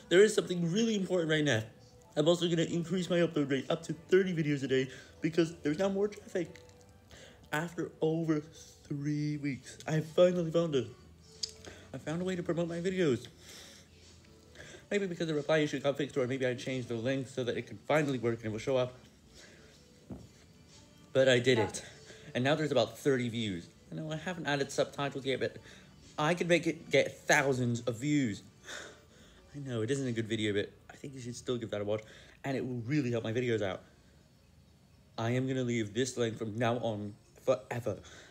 there is something really important right now. I'm also going to increase my upload rate up to 30 videos a day because there's now more traffic. After over 3 weeks, I finally found it. I found a way to promote my videos. Maybe because the reply issue got fixed, or maybe I changed the link so that it could finally work and it will show up. But I did it. And now there's about 30 views. I know I haven't added subtitles yet, but I could make it get thousands of views. I know it isn't a good video, but I think you should still give that a watch, and it will really help my videos out. I am going to leave this link from now on forever.